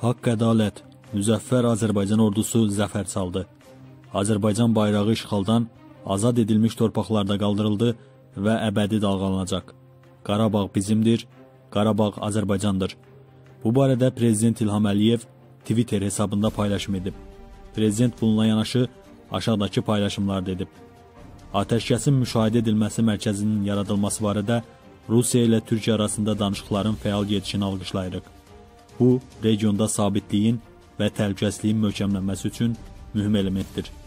Haqq ədalət, müzəffər Azərbaycan ordusu zəfər çaldı. Azərbaycan bayrağı işğaldan azad edilmiş torpaqlarda qaldırıldı və əbədi dalğalanacaq. Qarabağ bizimdir, Qarabağ Azərbaycandır. Bu barədə Prezident İlham Əliyev Twitter hesabında paylaşım edib. Prezident bununla yanaşı aşağıdakı paylaşımlarda edib. Atəşkəsin müşahidə edilməsi mərkəzinin yaradılması barədə Rusiya ilə Türkiyə arasında danışıqların fəal gedişini alqışlayırıq. Bu, regionda sabitliyin və təhlükəsizliyin möhkəmlənməsi üçün mühüm elementdir.